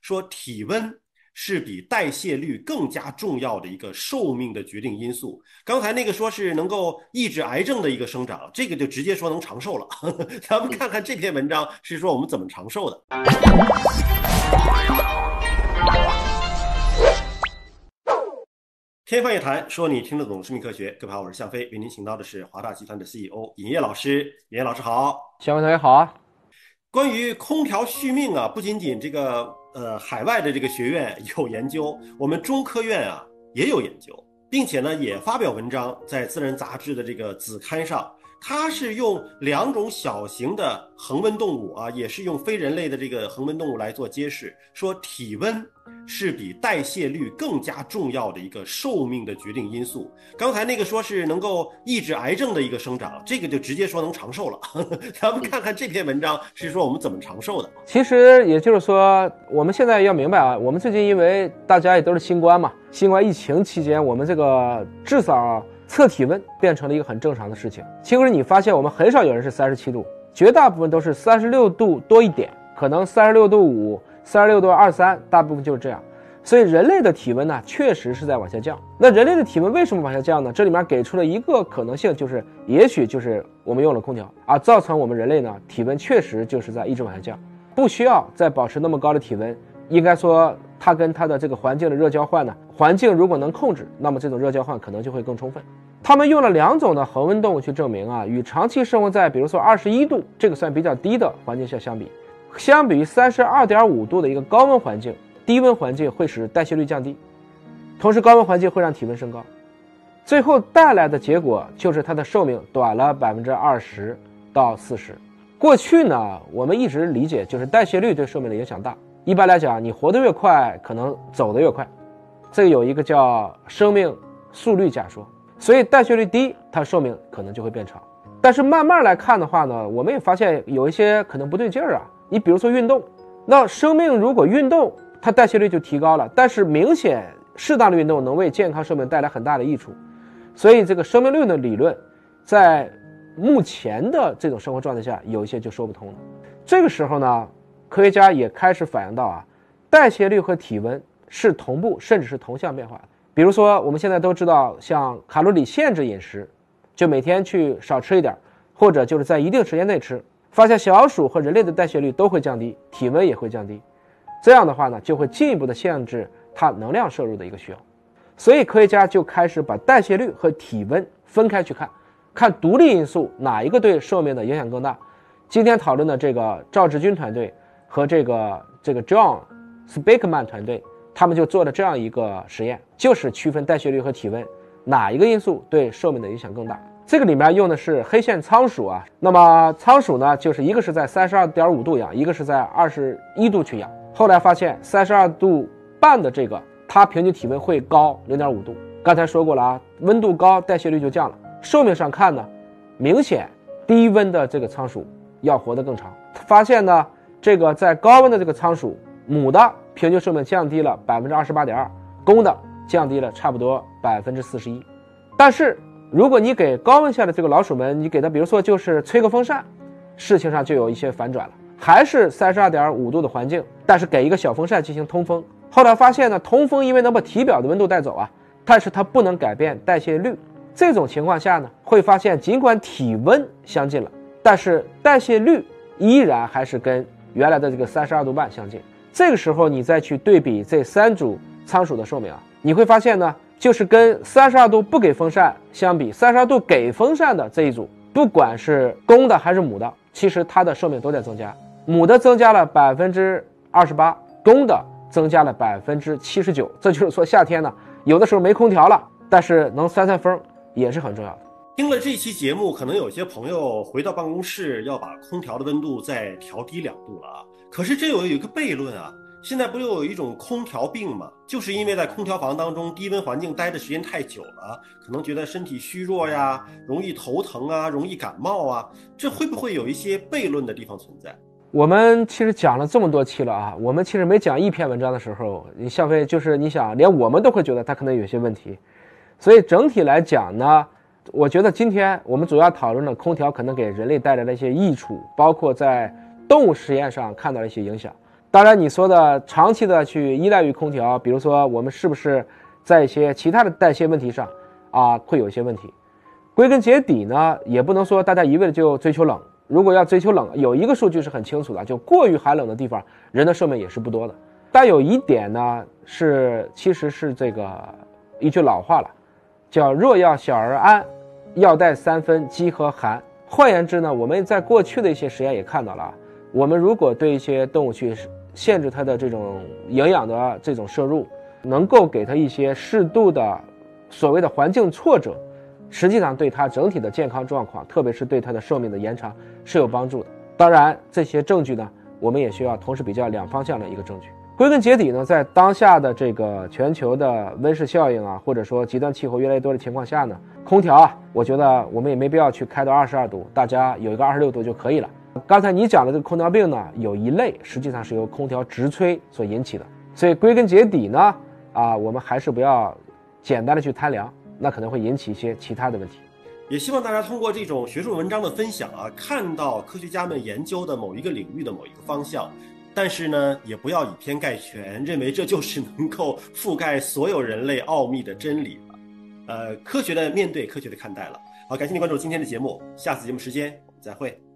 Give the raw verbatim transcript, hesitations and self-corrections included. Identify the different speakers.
Speaker 1: 说体温是比代谢率更加重要的一个寿命的决定因素。刚才那个说是能够抑制癌症的一个生长，这个就直接说能长寿了。咱们看看这篇文章是说我们怎么长寿的。天方夜谭，说你听得懂生命科学。各位好，我是向飞，为您请到的是华大集团的 C E O 尹烨老师。尹烨老师好。
Speaker 2: 小文同学好啊。
Speaker 1: 关于空调续命啊，不仅仅这个呃海外的这个学院有研究，我们中科院啊也有研究，并且呢也发表文章在《自然》杂志的这个子刊上。它是用两种小型的恒温动物啊，也是用非人类的这个恒温动物来做揭示，说体温是比代谢率更加重要的一个寿命的决定因素。刚才那个说是能够抑制癌症的一个生长，这个就直接说能长寿了。咱们看看这篇文章是说我们怎么长寿的。
Speaker 2: 其实也就是说，我们现在要明白啊，我们最近因为大家也都是新冠嘛，新冠疫情期间，我们这个至少测体温变成了一个很正常的事情。其实你发现我们很少有人是三十七度，绝大部分都是三十六度多一点，可能三十六度五、三十六度二三，大部分就是这样。所以人类的体温呢，确实是在往下降。那人类的体温为什么往下降呢？这里面给出了一个可能性，就是也许就是我们用了空调啊，造成我们人类呢体温确实就是在一直往下降，不需要再保持那么高的体温。应该说它跟它的这个环境的热交换呢，环境如果能控制，那么这种热交换可能就会更充分。他们用了两种的恒温动物去证明啊，与长期生活在比如说二十一度这个算比较低的环境下相比，相比于三十二点五度的一个高温环境，低温环境会使代谢率降低，同时高温环境会让体温升高，最后带来的结果就是它的寿命短了百分之二十到四十。过去呢，我们一直理解就是代谢率对寿命的影响大。一般来讲，你活得越快，可能走得越快，这个有一个叫生命速率假说。所以代谢率低，它寿命可能就会变长。但是慢慢来看的话呢，我们也发现有一些可能不对劲儿啊。你比如说运动，那生命如果运动，它代谢率就提高了，但是明显适当的运动能为健康寿命带来很大的益处。所以这个生命率的理论，在目前的这种生活状态下，有一些就说不通了。这个时候呢，科学家也开始反映到啊，代谢率和体温是同步甚至是同向变化的。比如说我们现在都知道，像卡路里限制饮食，就每天去少吃一点，或者就是在一定时间内吃，发现小鼠和人类的代谢率都会降低，体温也会降低。这样的话呢，就会进一步的限制它能量摄入的一个需要。所以科学家就开始把代谢率和体温分开去看，看独立因素哪一个对寿命的影响更大。今天讨论的这个赵志军团队和这个这个 John Speakman 团队，他们就做了这样一个实验，就是区分代谢率和体温哪一个因素对寿命的影响更大。这个里面用的是黑线仓鼠啊，那么仓鼠呢，就是一个是在 三十二点五度养，一个是在二十一度去养。后来发现三十二度半的这个，它平均体温会高 零点五度。刚才说过了啊，温度高代谢率就降了。寿命上看呢，明显低温的这个仓鼠要活得更长。发现呢，这个在高温的这个仓鼠，母的平均寿命降低了 百分之二十八点二， 公的降低了差不多 百分之四十一。 但是如果你给高温下的这个老鼠们，你给它比如说就是吹个风扇，事情上就有一些反转了。还是 三十二点五度的环境，但是给一个小风扇进行通风，后来发现呢，通风因为能把体表的温度带走啊，但是它不能改变代谢率。这种情况下呢，会发现尽管体温相近了，但是代谢率依然还是跟原来的这个三十二度半相近。这个时候你再去对比这三组仓鼠的寿命啊，你会发现呢，就是跟三十二度不给风扇相比，三十二度给风扇的这一组，不管是公的还是母的，其实它的寿命都在增加。母的增加了 百分之二十八， 公的增加了 百分之七十九。 这就是说夏天呢，有的时候没空调了，但是能扇扇风也是很重要的。
Speaker 1: 听了这期节目，可能有些朋友回到办公室要把空调的温度再调低两度了啊。可是这有一个悖论啊，现在不就有一种空调病吗？就是因为在空调房当中低温环境待的时间太久了，可能觉得身体虚弱呀，容易头疼啊，容易感冒啊，这会不会有一些悖论的地方存在？
Speaker 2: 我们其实讲了这么多期了啊，我们其实每讲一篇文章的时候，你消费就是你想，连我们都会觉得它可能有些问题。所以整体来讲呢，我觉得今天我们主要讨论了空调可能给人类带来的一些益处，包括在动物实验上看到了一些影响。 当然，你说的长期的去依赖于空调，比如说我们是不是在一些其他的代谢问题上啊会有一些问题？归根结底呢，也不能说大家一味的就追求冷。如果要追求冷，有一个数据是很清楚的，就过于寒冷的地方，人的寿命也是不多的。但有一点呢，是其实是这个一句老话了，叫若要小儿安，要带三分饥和寒。换言之呢，我们在过去的一些实验也看到了，我们如果对一些动物去限制它的这种营养的这种摄入，能够给它一些适度的所谓的环境挫折，实际上对它整体的健康状况，特别是对它的寿命的延长是有帮助的。当然，这些证据呢，我们也需要同时比较两方向的一个证据。归根结底呢，在当下的这个全球的温室效应啊，或者说极端气候越来越多的情况下呢，空调啊，我觉得我们也没必要去开到二十二度，大家有一个二十六度就可以了。刚才你讲的这个空调病呢，有一类实际上是由空调直吹所引起的，所以归根结底呢，啊，我们还是不要简单的去贪凉，那可能会引起一些其他的问题。
Speaker 1: 也希望大家通过这种学术文章的分享啊，看到科学家们研究的某一个领域的某一个方向，但是呢，也不要以偏概全，认为这就是能够覆盖所有人类奥秘的真理了。呃，科学的面对，科学的看待了。好，感谢你关注今天的节目，下次节目时间我们再会。